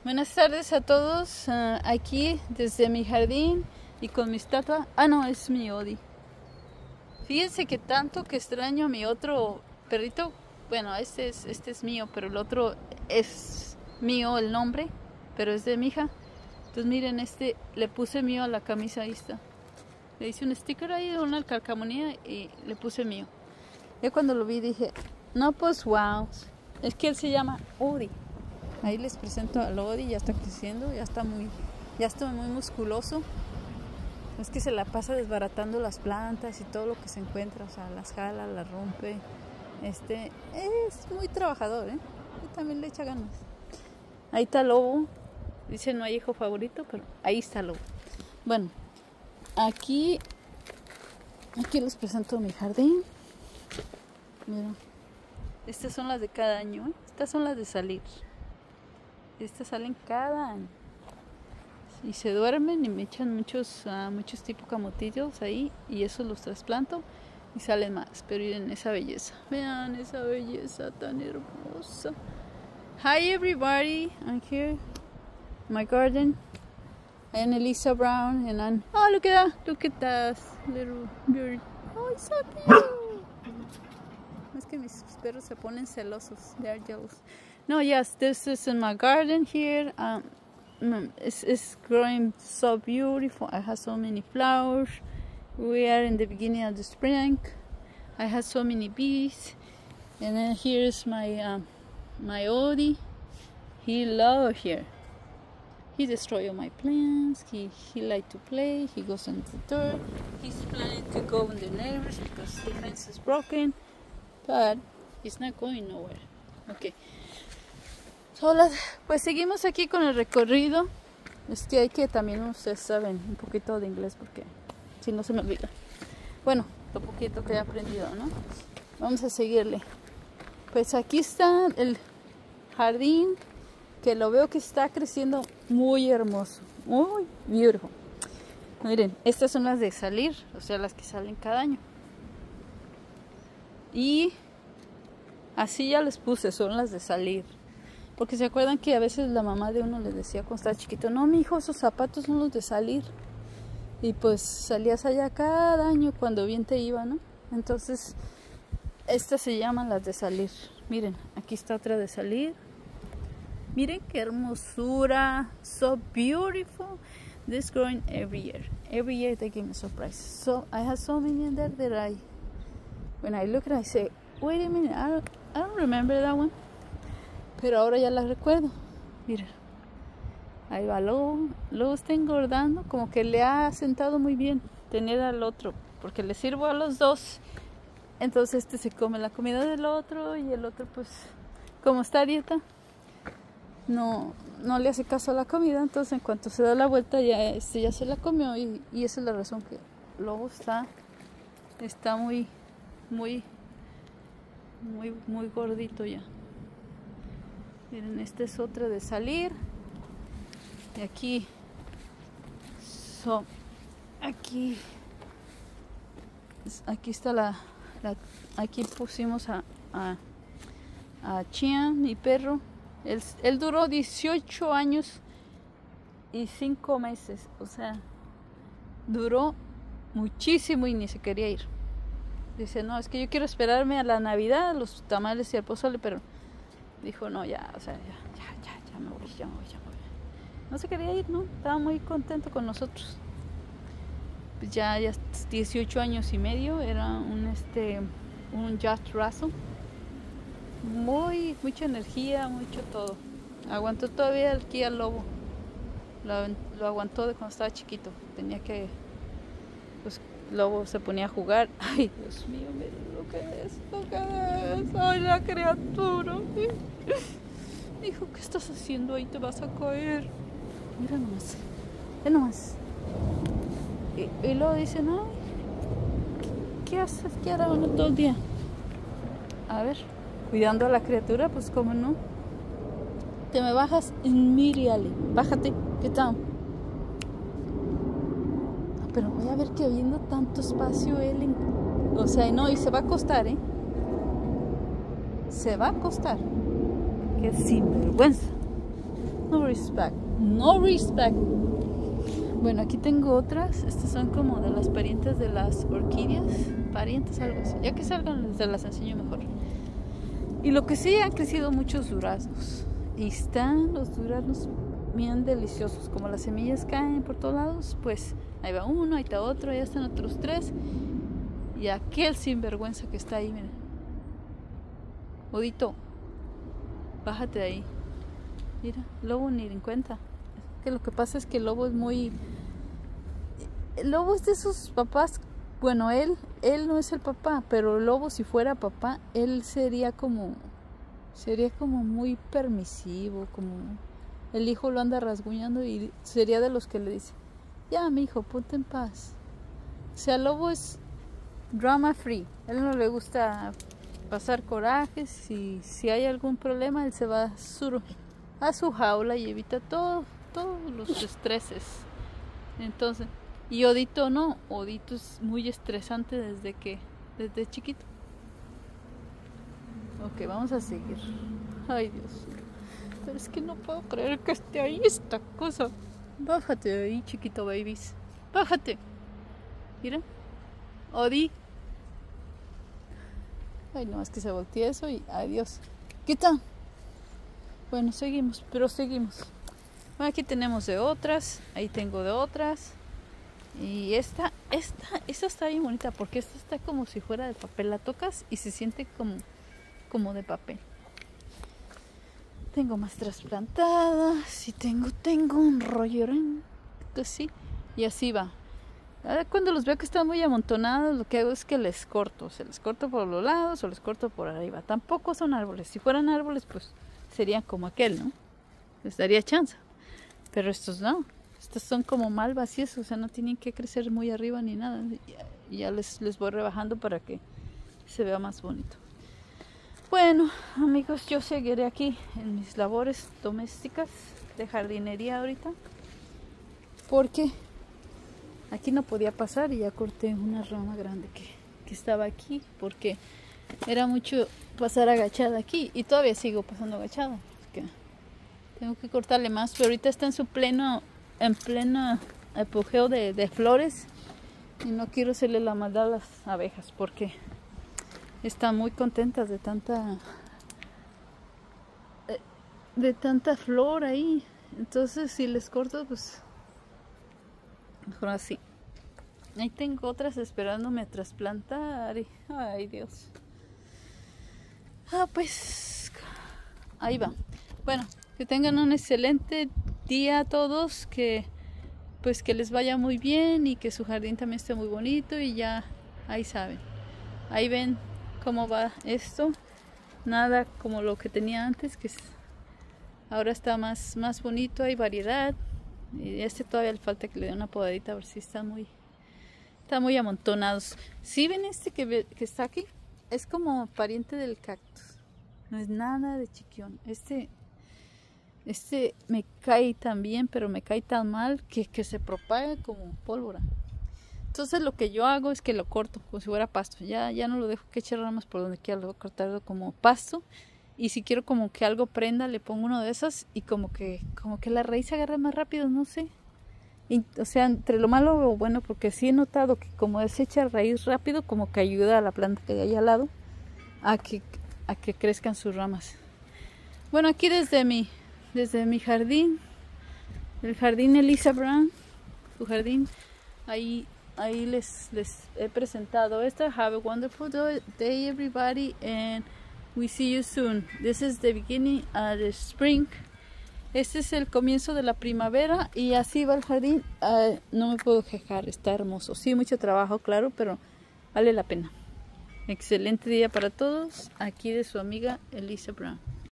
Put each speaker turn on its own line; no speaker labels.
Buenas tardes a todos, aquí desde mi jardín y con mi estatua. Ah, no, es mi Odi. Fíjense que tanto que extraño a mi otro perrito. Bueno, este es mío, pero el otro es mío el nombre, pero es de mi hija. Entonces miren, le puse mío a la camisa, ahí está. Le hice un sticker ahí, una calcamonía y le puse mío. Ya cuando lo vi dije, no pues wow, es que él se llama Odi. Ahí les presento al Odi, ya está creciendo, ya está muy musculoso. Es que se la pasa desbaratando las plantas y todo lo que se encuentra, o sea, las jala, las rompe. Es muy trabajador, ¿eh? Y también le echa ganas. Ahí está Lobo. Dice no hay hijo favorito, pero ahí está Lobo. Bueno, aquí les presento mi jardín. Miren, estas son las de cada año, ¿eh? Estas son las de salir. Estas salen cada año. Y se duermen y me echan muchos tipos camotillos ahí. Y esos los trasplanto y salen más. Pero miren esa belleza. Vean esa belleza tan hermosa. Hi everybody, I'm here in my garden. I am Elisa Brown and I'm... Oh, look at that little bird. Oh, it's so cute. Es que mis perros se ponen celosos. They are jealous. No, yes, this is in my garden here. It's growing so beautiful. I have so many flowers. We are in the beginning of the spring. I have so many bees. And then here's my Odi. He loves here. He destroys all my plants. He likes to play. He goes on the door. He's planning to go in the neighbors because the fence is broken. But he's not going nowhere. Okay. Hola, pues seguimos aquí con el recorrido. Es que hay que también, ustedes saben, un poquito de inglés porque si no se me olvida. Bueno, lo poquito que he aprendido, ¿no? Vamos a seguirle. Pues aquí está el jardín, que lo veo que está creciendo muy hermoso, muy beautiful. Miren, estas son las de salir, o sea, las que salen cada año. Y así ya les puse, son las de salir. Porque se acuerdan que a veces la mamá de uno le decía cuando estaba chiquito, no, mi hijo, esos zapatos son los de salir. Y pues salías allá cada año cuando bien te iba, ¿no? Entonces, estas se llaman las de salir. Miren, aquí está otra de salir. Miren qué hermosura. So beautiful. This growing every year. Every year they give me surprises. So I have so many in there that when I look at it, I say, wait a minute, I don't remember that one. Pero ahora ya las recuerdo. Miren, ahí va Lobo. Lobo está engordando, como que le ha sentado muy bien tener al otro, porque le sirvo a los dos. Entonces se come la comida del otro y el otro pues como está a dieta no le hace caso a la comida. Entonces en cuanto se da la vuelta ya se la comió y esa es la razón que Lobo está muy gordito ya. Miren, esta es otra de salir. Y aquí está aquí pusimos a Chian, mi perro. Él duró 18 años y 5 meses. O sea, duró muchísimo y ni se quería ir. Dice, no, es que yo quiero esperarme a la Navidad, a los tamales y al pozole, pero dijo, no, ya, o sea, ya me voy. No se quería ir, ¿no? Estaba muy contento con nosotros. Pues ya 18 años y medio, era un Jack Russell. Mucha energía, mucho todo. Aguantó todavía aquí al Lobo. Lo aguantó de cuando estaba chiquito. Pues Lobo se ponía a jugar. Ay, Dios mío, miren lo que es. Ay, la criatura. Hijo, ¿qué estás haciendo ahí? Te vas a caer. Mira nomás. Ve nomás. Y luego dice, no, ¿qué haces? ¿Qué hará uno todo el día? A ver, cuidando a la criatura, pues cómo no. Te me bajas immediately. Bájate, get down. Pero voy a ver que habiendo tanto espacio él, o sea, no, y se va a acostar, se va a acostar. Qué sinvergüenza. No respect. No respect. Bueno, aquí tengo otras. Estas son como de las parientes de las orquídeas. Parientes, algo así. Ya que salgan, se las enseño mejor. Y lo que sí, han crecido muchos duraznos. Y están los duraznos bien deliciosos. Como las semillas caen por todos lados, pues ahí va uno, ahí está otro, ya están otros 3. Y aquel sinvergüenza que está ahí, miren. Odito, bájate de ahí. Mira, lobo ni en cuenta. Que lo que pasa es que el lobo es muy... El lobo es de sus papás. Bueno, él no es el papá, pero el lobo, si fuera papá, él sería como muy permisivo, como el hijo lo anda rasguñando y sería de los que le dice, ya mi hijo, ponte en paz. O sea, el lobo es drama free. A él no le gusta pasar corajes, y si hay algún problema él se va a su jaula y evita todos los estreses. Entonces, y Odito no, Odito es muy estresante desde chiquito. Ok, vamos a seguir. Ay, Dios. Pero es que no puedo creer que esté ahí esta cosa. Bájate de ahí, chiquito babies. Bájate. Mira. Odi. Ay, no, es que se voltea eso y adiós. Quita. Bueno, seguimos, pero seguimos. Bueno, aquí tenemos de otras. Ahí tengo de otras. Y esta está bien bonita porque esta está como si fuera de papel. La tocas y se siente como de papel. Tengo más trasplantadas y tengo un rollo así y así va. Cuando los veo que están muy amontonados, lo que hago es que les corto. Se les corto por los lados o les corto por arriba. Tampoco son árboles. Si fueran árboles, pues serían como aquel, ¿no? Les daría chance. Pero estos no. Estos son como malvas y eso. O sea, no tienen que crecer muy arriba ni nada. Y ya les voy rebajando para que se vea más bonito. Bueno, amigos, yo seguiré aquí en mis labores domésticas de jardinería ahorita. Porque aquí no podía pasar y ya corté una rama grande que estaba aquí. Porque era mucho pasar agachada aquí. Y todavía sigo pasando agachada. Porque tengo que cortarle más. Pero ahorita está en pleno apogeo de flores. Y no quiero hacerle la maldad a las abejas porque están muy contentas de tanta flor ahí. Entonces si les corto, pues mejor así. Ahí tengo otras esperándome a trasplantar. Ay, Dios. Pues ahí va. Bueno, que tengan un excelente día a todos. Que les vaya muy bien y que su jardín también esté muy bonito. Y ya ahí saben. Ahí ven cómo va esto. Nada como lo que tenía antes, que ahora está más bonito, hay variedad. Y todavía le falta que le dé una podadita a ver si está muy amontonados. Si ven que está aquí, es como pariente del cactus. No es nada de chiquión. Este me cae tan bien, pero me cae tan mal que se propaga como pólvora. Entonces lo que yo hago es que lo corto como si fuera pasto. Ya no lo dejo que eche ramas por donde quiera, lo voy a cortar como pasto. Y si quiero como que algo prenda, le pongo uno de esos y como que la raíz se agarra más rápido, no sé. O sea, entre lo malo o bueno, porque sí he notado que como desecha raíz rápido, como que ayuda a la planta que hay al lado a que crezcan sus ramas. Bueno, aquí desde mi jardín, el jardín Elisa Brown, su jardín, ahí les he presentado esta. Have a wonderful day everybody and we see you soon. This is the beginning of the spring. Este es el comienzo de la primavera y así va el jardín. No me puedo quejar, está hermoso. Sí, mucho trabajo, claro, pero vale la pena. Excelente día para todos. Aquí de su amiga Elisa Brown.